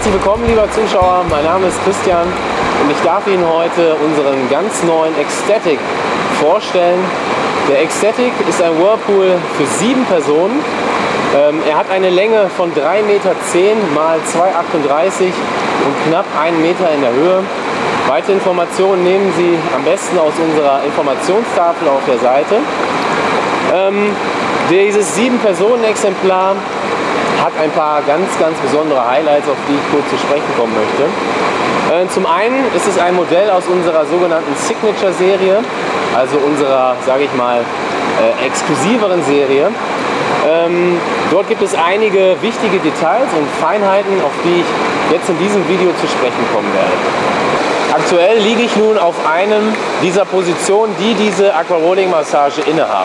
Herzlich willkommen, lieber Zuschauer, mein Name ist Christian und ich darf Ihnen heute unseren ganz neuen Ecstatic vorstellen. Der Ecstatic ist ein Whirlpool für 7 Personen. Er hat eine Länge von 3,10 Meter x 2,38 und knapp 1 Meter in der Höhe. Weitere Informationen nehmen Sie am besten aus unserer Informationstafel auf der Seite. Dieses 7-Personen-Exemplar hat ein paar ganz besondere Highlights, auf die ich kurz zu sprechen kommen möchte. Zum einen ist es ein Modell aus unserer sogenannten Signature-Serie, also unserer, sage ich mal, exklusiveren Serie. Dort gibt es einige wichtige Details und Feinheiten, auf die ich jetzt in diesem Video zu sprechen kommen werde. Aktuell liege ich nun auf einem dieser Positionen, die diese Aquarolling-Massage innehaben.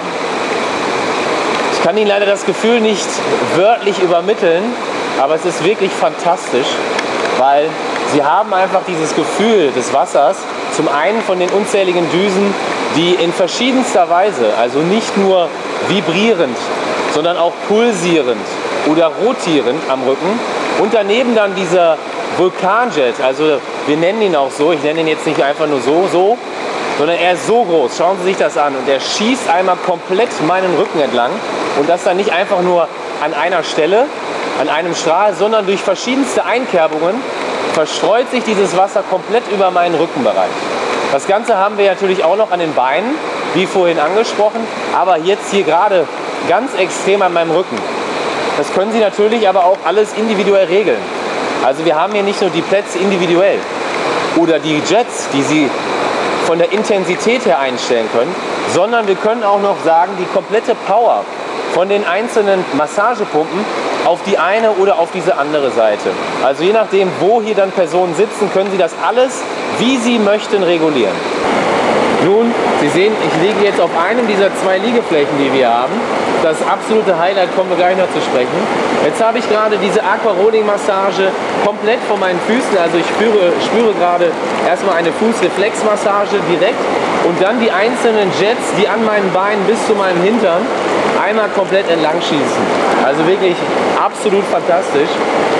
Ich kann Ihnen leider das Gefühl nicht wörtlich übermitteln, aber es ist wirklich fantastisch, weil Sie haben einfach dieses Gefühl des Wassers, zum einen von den unzähligen Düsen, die in verschiedenster Weise, also nicht nur vibrierend, sondern auch pulsierend oder rotierend am Rücken und daneben dann dieser Vulkanjet, also wir nennen ihn auch so, ich nenne ihn jetzt nicht einfach nur so, sondern er ist so groß, schauen Sie sich das an und er schießt einmal komplett meinen Rücken entlang und das dann nicht einfach nur an einer Stelle, an einem Strahl, sondern durch verschiedenste Einkerbungen verstreut sich dieses Wasser komplett über meinen Rückenbereich. Das Ganze haben wir natürlich auch noch an den Beinen, wie vorhin angesprochen, aber jetzt hier gerade ganz extrem an meinem Rücken. Das können Sie natürlich aber auch alles individuell regeln. Also wir haben hier nicht nur die Plätze individuell oder die Jets, die Sie von der Intensität her einstellen können, sondern wir können auch noch sagen, die komplette Power von den einzelnen Massagepumpen auf die eine oder auf diese andere Seite. Also je nachdem, wo hier dann Personen sitzen, können Sie das alles, wie Sie möchten, regulieren. Nun, Sie sehen, ich liege jetzt auf einem dieser 2 Liegeflächen, die wir haben. Das absolute Highlight kommen wir gleich noch zu sprechen. Jetzt habe ich gerade diese Aquarolling-Massage komplett von meinen Füßen. Also ich spüre gerade erstmal eine Fußreflexmassage direkt und dann die einzelnen Jets, die an meinen Beinen bis zu meinem Hintern einmal komplett entlang schießen. Also wirklich absolut fantastisch.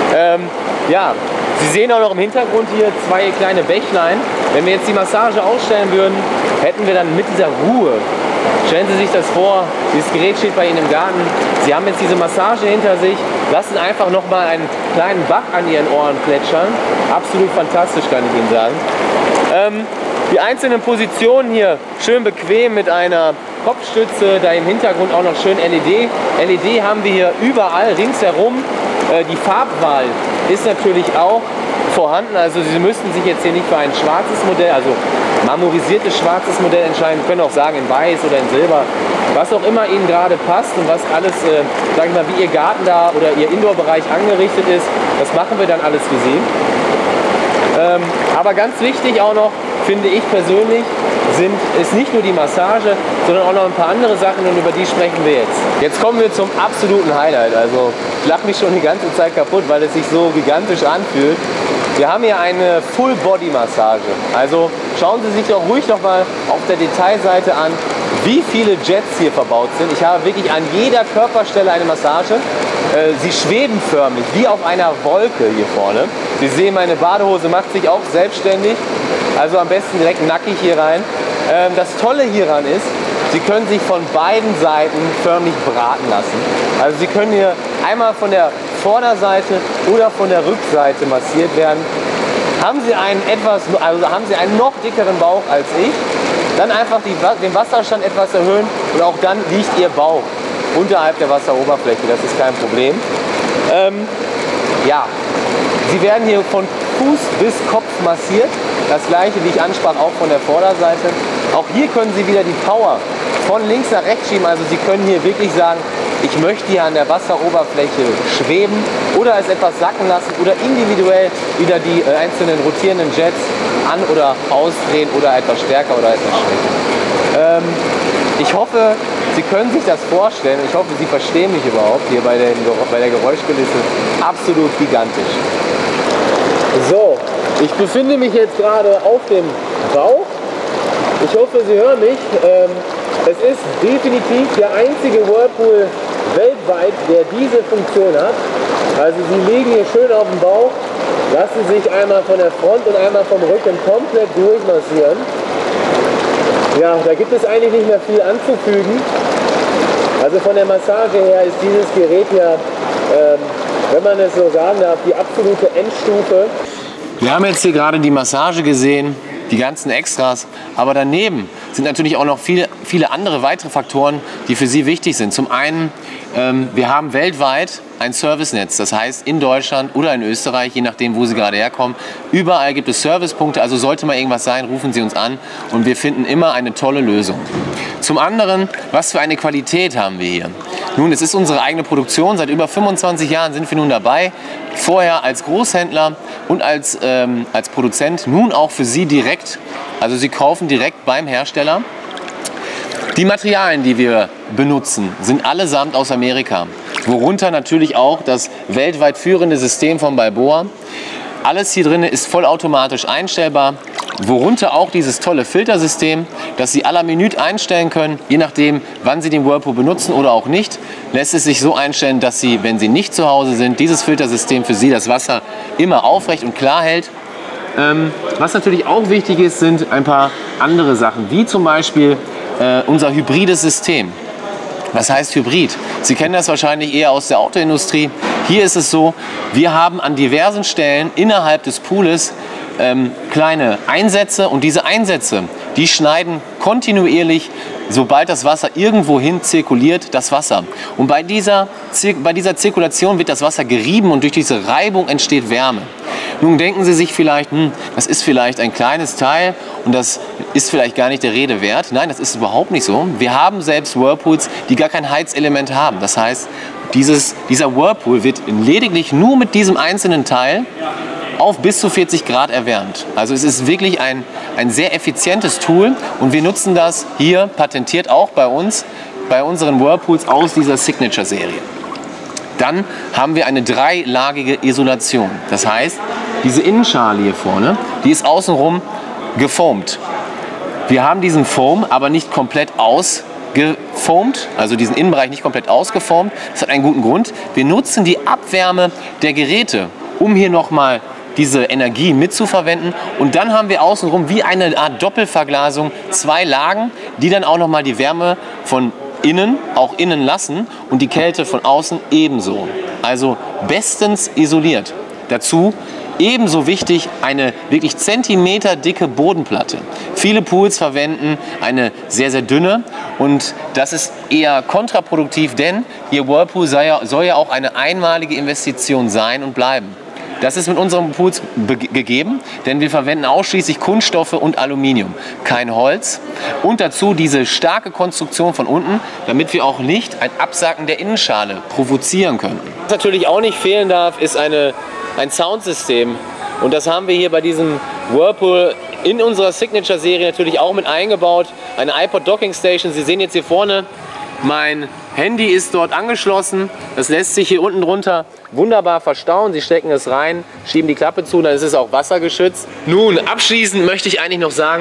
Ja, Sie sehen auch noch im Hintergrund hier 2 kleine Bächlein. Wenn wir jetzt die Massage ausstellen würden, hätten wir dann mit dieser Ruhe. Stellen Sie sich das vor, dieses Gerät steht bei Ihnen im Garten. Sie haben jetzt diese Massage hinter sich, lassen einfach nochmal einen kleinen Bach an Ihren Ohren plätschern. Absolut fantastisch, kann ich Ihnen sagen. Die einzelnen Positionen hier schön bequem mit einer Kopfstütze, da im Hintergrund auch noch schön LED. LED haben wir hier überall ringsherum. Die Farbwahl ist natürlich auch vorhanden, also Sie müssten sich jetzt hier nicht für ein schwarzes Modell, also marmorisiertes schwarzes Modell entscheiden, können auch sagen in weiß oder in silber, was auch immer Ihnen gerade passt und was alles, sage ich mal, wie Ihr Garten da oder Ihr Indoor-Bereich angerichtet ist, das machen wir dann alles für Sie. Aber ganz wichtig auch noch, finde ich persönlich, ist nicht nur die Massage, sondern auch noch ein paar andere Sachen und über die sprechen wir jetzt. Jetzt kommen wir zum absoluten Highlight. Also ich lache mich schon die ganze Zeit kaputt, weil es sich so gigantisch anfühlt. Wir haben hier eine Full-Body-Massage. Also schauen Sie sich doch ruhig noch mal auf der Detailseite an, wie viele Jets hier verbaut sind. Ich habe wirklich an jeder Körperstelle eine Massage. Sie schweben förmlich, wie auf einer Wolke hier vorne. Sie sehen, meine Badehose macht sich auch selbstständig. Also am besten direkt nackig hier rein. Das Tolle hieran ist, Sie können sich von beiden Seiten förmlich braten lassen. Also Sie können hier einmal von der Vorderseite oder von der Rückseite massiert werden. Haben Sie einen noch dickeren Bauch als ich, dann einfach den Wasserstand etwas erhöhen und auch dann liegt Ihr Bauch unterhalb der Wasseroberfläche. Das ist kein Problem. Ja, Sie werden hier von Fuß bis Kopf massiert. Das gleiche, wie ich ansprach, auch von der Vorderseite. Auch hier können Sie wieder die Power von links nach rechts schieben. Also Sie können hier wirklich sagen, ich möchte hier an der Wasseroberfläche schweben oder es etwas sacken lassen oder individuell wieder die einzelnen rotierenden Jets an- oder ausdrehen oder etwas stärker oder etwas schwächer. Ich hoffe, Sie können sich das vorstellen. Ich hoffe, Sie verstehen mich überhaupt hier bei der Geräuschkulisse. Absolut gigantisch. So, ich befinde mich jetzt gerade auf dem Bauch. Ich hoffe, Sie hören mich. Es ist definitiv der einzige Whirlpool weltweit, der diese Funktion hat. Also Sie liegen hier schön auf dem Bauch lassen sich einmal von der Front und einmal vom Rücken komplett durchmassieren. Ja, da gibt es eigentlich nicht mehr viel anzufügen. Also von der Massage her ist dieses Gerät ja, wenn man es so sagen darf, die absolute Endstufe. Wir haben jetzt hier gerade die Massage gesehen, die ganzen Extras, aber daneben sind natürlich auch noch viele andere weitere Faktoren, die für Sie wichtig sind. Zum einen, wir haben weltweit ein Servicenetz, das heißt in Deutschland oder in Österreich, je nachdem, wo Sie gerade herkommen. Überall gibt es Servicepunkte, also sollte mal irgendwas sein, rufen Sie uns an und wir finden immer eine tolle Lösung. Zum anderen, was für eine Qualität haben wir hier? Nun, es ist unsere eigene Produktion, seit über 25 Jahren sind wir nun dabei, vorher als Großhändler und als Produzent, nun auch für Sie direkt, also Sie kaufen direkt beim Hersteller. Die Materialien, die wir benutzen, sind allesamt aus Amerika, worunter natürlich auch das weltweit führende System von Balboa. Alles hier drin ist vollautomatisch einstellbar, worunter auch dieses tolle Filtersystem, das Sie à la Minute einstellen können, je nachdem, wann Sie den Whirlpool benutzen oder auch nicht, lässt es sich so einstellen, dass Sie, wenn Sie nicht zu Hause sind, dieses Filtersystem für Sie das Wasser immer aufrecht und klar hält. Was natürlich auch wichtig ist, sind ein paar andere Sachen, wie zum Beispiel unser hybrides System. Was heißt Hybrid? Sie kennen das wahrscheinlich eher aus der Autoindustrie. Hier ist es so, wir haben an diversen Stellen innerhalb des Pools kleine Einsätze und diese Einsätze, die schneiden kontinuierlich, sobald das Wasser irgendwohin zirkuliert, das Wasser. Und bei dieser Zirkulation wird das Wasser gerieben und durch diese Reibung entsteht Wärme. Nun denken Sie sich vielleicht, das ist vielleicht ein kleines Teil und das ist vielleicht gar nicht der Rede wert. Nein, das ist überhaupt nicht so. Wir haben selbst Whirlpools, die gar kein Heizelement haben. Das heißt, dieser Whirlpool wird lediglich nur mit diesem einzelnen Teil auf bis zu 40 Grad erwärmt. Also es ist wirklich ein sehr effizientes Tool und wir nutzen das hier patentiert auch bei uns, bei unseren Whirlpools aus dieser Signature-Serie. Dann haben wir eine dreilagige Isolation. Das heißt, diese Innenschale hier vorne, die ist außenrum gefoamt. Wir haben diesen Foam aber nicht komplett ausgefoamt, also diesen Innenbereich nicht komplett ausgeformt. Das hat einen guten Grund. Wir nutzen die Abwärme der Geräte, um hier nochmal diese Energie mitzuverwenden. Und dann haben wir außenrum wie eine Art Doppelverglasung 2 Lagen, die dann auch nochmal die Wärme von innen, auch innen lassen und die Kälte von außen ebenso. Also bestens isoliert. Dazu ebenso wichtig eine wirklich zentimeterdicke Bodenplatte. Viele Pools verwenden eine sehr, sehr dünne und das ist eher kontraproduktiv, denn Ihr Whirlpool soll ja auch eine einmalige Investition sein und bleiben. Das ist mit unseren Pools gegeben, denn wir verwenden ausschließlich Kunststoffe und Aluminium, kein Holz. Und dazu diese starke Konstruktion von unten, damit wir auch nicht ein Absacken der Innenschale provozieren können. Was natürlich auch nicht fehlen darf, ist ein Soundsystem. Und das haben wir hier bei diesem Whirlpool in unserer Signature-Serie natürlich auch mit eingebaut. Eine iPod Docking Station. Sie sehen jetzt hier vorne, mein Handy ist dort angeschlossen. Das lässt sich hier unten drunter wunderbar verstauen. Sie stecken es rein, schieben die Klappe zu, dann ist es auch wassergeschützt. Nun, abschließend möchte ich eigentlich noch sagen,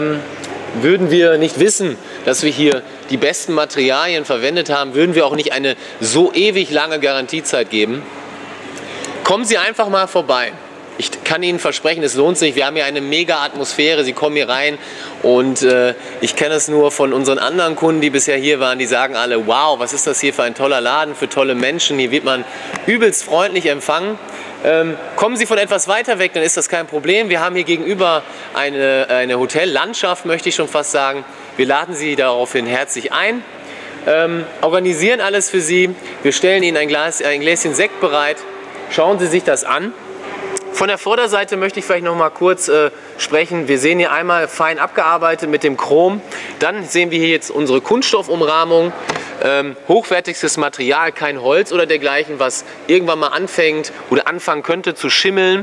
würden wir nicht wissen, dass wir hier die besten Materialien verwendet haben, würden wir auch nicht eine so ewig lange Garantiezeit geben. Kommen Sie einfach mal vorbei. Ich kann Ihnen versprechen, es lohnt sich. Wir haben hier eine mega Atmosphäre. Sie kommen hier rein und ich kenne es nur von unseren anderen Kunden, die bisher hier waren. Die sagen alle, wow, was ist das hier für ein toller Laden, für tolle Menschen. Hier wird man übelst freundlich empfangen. Kommen Sie von etwas weiter weg, dann ist das kein Problem. Wir haben hier gegenüber eine Hotellandschaft, möchte ich schon fast sagen. Wir laden Sie daraufhin herzlich ein, organisieren alles für Sie. Wir stellen Ihnen ein Gläschen Sekt bereit. Schauen Sie sich das an. Von der Vorderseite möchte ich vielleicht noch mal kurz sprechen. Wir sehen hier einmal fein abgearbeitet mit dem Chrom. Dann sehen wir hier jetzt unsere Kunststoffumrahmung. Hochwertigstes Material, kein Holz oder dergleichen, was irgendwann mal anfängt oder anfangen könnte zu schimmeln.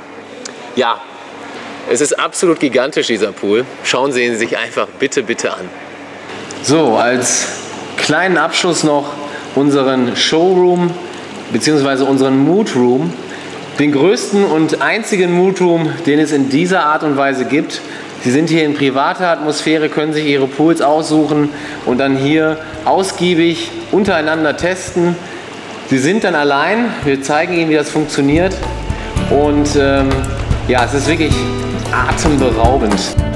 Ja, es ist absolut gigantisch, dieser Pool. Schauen Sie ihn sich einfach bitte, bitte an. So, als kleinen Abschluss noch unseren Showroom bzw. unseren Mood Room. Den größten und einzigen Mood Room, den es in dieser Art und Weise gibt. Sie sind hier in privater Atmosphäre, können sich Ihre Pools aussuchen und dann hier ausgiebig untereinander testen. Sie sind dann allein, wir zeigen Ihnen, wie das funktioniert Und ja, es ist wirklich atemberaubend.